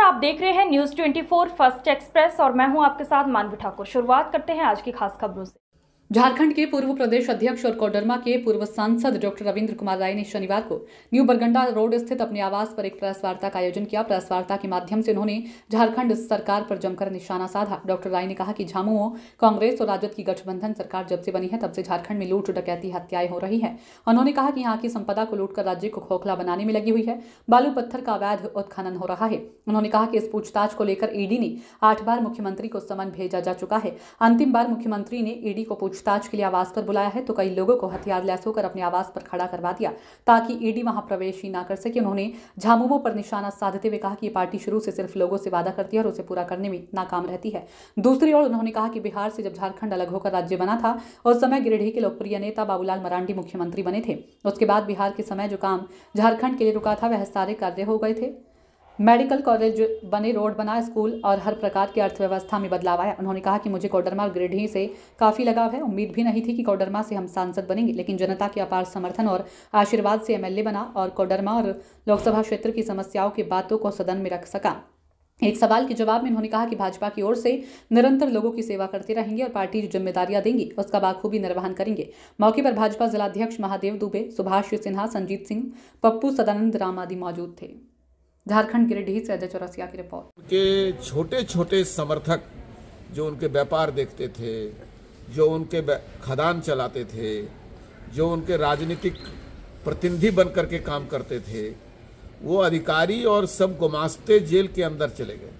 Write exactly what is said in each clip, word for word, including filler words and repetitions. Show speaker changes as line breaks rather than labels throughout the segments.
आप देख रहे हैं न्यूज चौबीस फर्स्ट एक्सप्रेस और मैं हूं आपके साथ मानवी ठाकुर। शुरुआत करते हैं आज की खास खबरों से।
झारखंड के पूर्व प्रदेश अध्यक्ष और कोडरमा के पूर्व सांसद डॉक्टर रविंद्र कुमार राय ने शनिवार को न्यू बरगंडा रोड स्थित अपने आवास पर एक प्रेस वार्ता का आयोजन किया। प्रेस वार्ता के माध्यम से उन्होंने झारखंड सरकार पर जमकर निशाना साधा। डॉक्टर राय ने कहा कि झामुमो कांग्रेस और राजद की गठबंधन सरकार जब से बनी है तब से झारखंड में लूट, डकैती, हत्याएं हो रही है। उन्होंने कहा कि यहाँ की संपदा को लूटकर राज्य को खोखला बनाने में लगी हुई है। बालू पत्थर का अवैध उत्खनन हो रहा है। उन्होंने कहा कि इस पूछताछ को लेकर ईडी ने आठ बार मुख्यमंत्री को समन भेजा जा चुका है। अंतिम बार मुख्यमंत्री ने ईडी को पूछताछ के लिए आवास बुलाया है तो कई लोगों को हथियार लैस होकर अपने आवास पर खड़ा करवा दिया ताकि ईडी वहां प्रवेश ही ना कर सके। उन्होंने झामुमो पर निशाना साधते हुए कहा कि ये पार्टी शुरू से सिर्फ लोगों से वादा करती है और उसे पूरा करने में नाकाम रहती है। दूसरी ओर उन्होंने कहा कि बिहार से जब झारखंड अलग होकर राज्य बना था उस समय गिरिडीह के लोकप्रिय नेता बाबूलाल मरांडी मुख्यमंत्री बने थे। उसके बाद बिहार के समय जो काम झारखंड के लिए रुका था वह सारे कार्य हो गए थे। मेडिकल कॉलेज बने, रोड बना, स्कूल और हर प्रकार की अर्थव्यवस्था में बदलाव आया। उन्होंने कहा कि मुझे कोडरमा और गिरिडीह से काफ़ी लगाव है। उम्मीद भी नहीं थी कि कोडरमा से हम सांसद बनेंगे, लेकिन जनता के अपार समर्थन और आशीर्वाद से एमएलए बना और कोडरमा और लोकसभा क्षेत्र की समस्याओं की बातों को सदन में रख सका। एक सवाल के जवाब में उन्होंने कहा कि भाजपा की ओर से निरंतर लोगों की सेवा करते रहेंगे और पार्टी जो जिम्मेदारियां देंगी उसका बाखूबी निर्वहन करेंगे। मौके पर भाजपा जिलाध्यक्ष महादेव दुबे, सुभाष सिन्हा, संजीत सिंह, पप्पू, सदानंद राम आदि मौजूद थे। झारखंड गिरिडीह से अजय चौरसिया की रिपोर्ट।
के छोटे छोटे समर्थक जो उनके व्यापार देखते थे, जो उनके खदान चलाते थे, जो उनके राजनीतिक प्रतिनिधि बन करके काम करते थे, वो अधिकारी और सब गुमास्ते जेल के अंदर चले गए।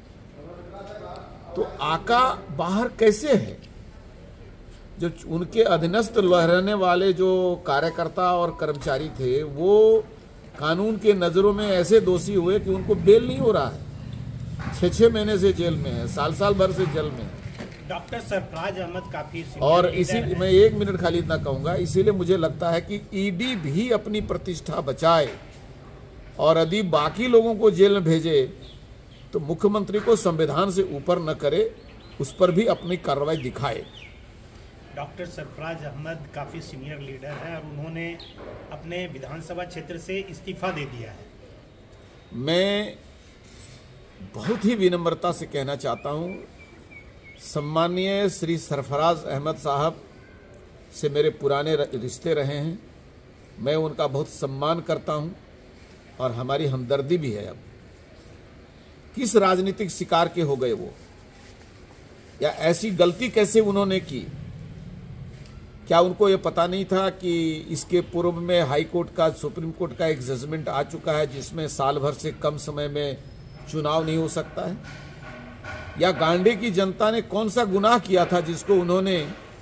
तो आका बाहर कैसे है? जो उनके अधीनस्थ रहने वाले जो कार्यकर्ता और कर्मचारी थे वो कानून के नजरों में ऐसे दोषी हुए कि उनको बेल नहीं हो रहा है। छह छह महीने से जेल में है, साल साल भर से जेल में है।
डॉक्टर सरफराज अहमद काफी
और इसी मैं एक मिनट खाली इतना कहूंगा, इसीलिए मुझे लगता है कि ईडी भी अपनी प्रतिष्ठा बचाए और यदि बाकी लोगों को जेल में भेजे तो मुख्यमंत्री को संविधान से ऊपर न करे, उस पर भी अपनी कार्रवाई दिखाए।
डॉक्टर सरफराज अहमद काफ़ी सीनियर लीडर है और उन्होंने अपने विधानसभा क्षेत्र से इस्तीफा दे दिया है।
मैं बहुत ही विनम्रता से कहना चाहता हूं, सम्मानीय श्री सरफराज अहमद साहब से मेरे पुराने रिश्ते रहे हैं। मैं उनका बहुत सम्मान करता हूं और हमारी हमदर्दी भी है। अब किस राजनीतिक शिकार के हो गए वो, या ऐसी गलती कैसे उन्होंने की? क्या उनको ये पता नहीं था कि इसके पूर्व में हाई कोर्ट का, सुप्रीम कोर्ट का एक जजमेंट आ चुका है जिसमें साल भर से कम समय में चुनाव नहीं हो सकता है? या गांडी की जनता ने कौन सा गुनाह किया था जिसको उन्होंने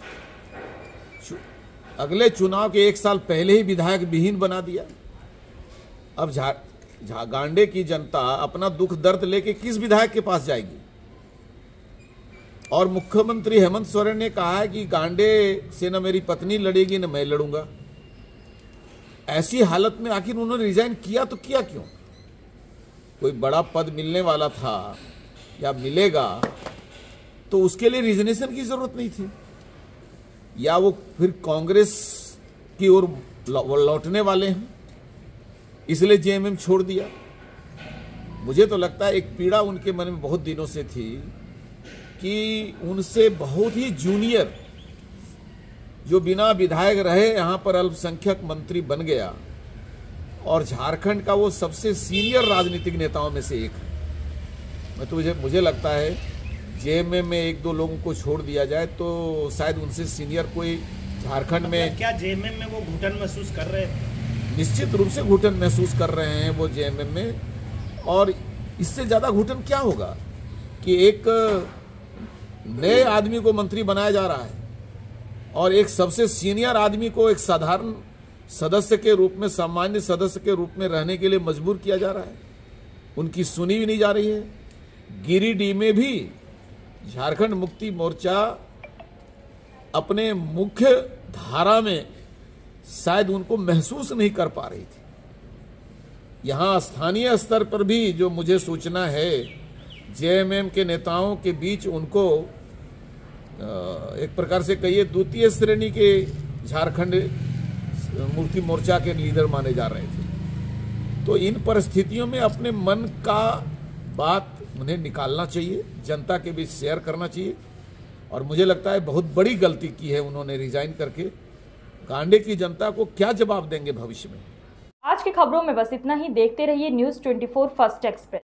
अगले चुनाव के एक साल पहले ही विधायक विहीन बना दिया? अब झा, झा गांडे की जनता अपना दुख दर्द लेके किस विधायक के पास जाएगी? और मुख्यमंत्री हेमंत सोरेन ने कहा है कि गांडे से न मेरी पत्नी लड़ेगी न मैं लड़ूंगा। ऐसी हालत में आखिर उन्होंने रिजाइन किया तो किया क्यों? कोई बड़ा पद मिलने वाला था या मिलेगा तो उसके लिए रिजनेशन की जरूरत नहीं थी, या वो फिर कांग्रेस की ओर लौटने वाले हैं इसलिए जेएमएम छोड़ दिया। मुझे तो लगता है एक पीड़ा उनके मन में बहुत दिनों से थी कि उनसे बहुत ही जूनियर जो बिना विधायक रहे यहाँ पर अल्पसंख्यक मंत्री बन गया और झारखंड का वो सबसे सीनियर राजनीतिक नेताओं में से एक है। मैं तो मुझे मुझे लगता है जेएमएम में एक दो लोगों को छोड़ दिया जाए तो शायद उनसे सीनियर कोई झारखंड में।
क्या जेएमएम में वो घुटन महसूस कर रहे हैं?
निश्चित रूप से घुटन महसूस कर रहे हैं वो जेएमएम में। और इससे ज्यादा घुटन क्या होगा कि एक नए आदमी को मंत्री बनाया जा रहा है और एक सबसे सीनियर आदमी को एक साधारण सदस्य के रूप में, सामान्य सदस्य के रूप में रहने के लिए मजबूर किया जा रहा है। उनकी सुनी भी नहीं जा रही है। गिरिडीह में भी झारखंड मुक्ति मोर्चा अपने मुख्य धारा में शायद उनको महसूस नहीं कर पा रही थी। यहां स्थानीय स्तर पर भी जो मुझे सूचना है जेएमएम के नेताओं के बीच उनको एक प्रकार से कहिए द्वितीय श्रेणी के झारखंड मुक्ति मोर्चा के लीडर माने जा रहे थे। तो इन परिस्थितियों में अपने मन का बात उन्हें निकालना चाहिए, जनता के बीच शेयर करना चाहिए। और मुझे लगता है बहुत बड़ी गलती की है उन्होंने रिजाइन करके। कांडे की जनता को क्या जवाब देंगे भविष्य में।
आज की खबरों में बस इतना ही। देखते रहिए news twenty four first express.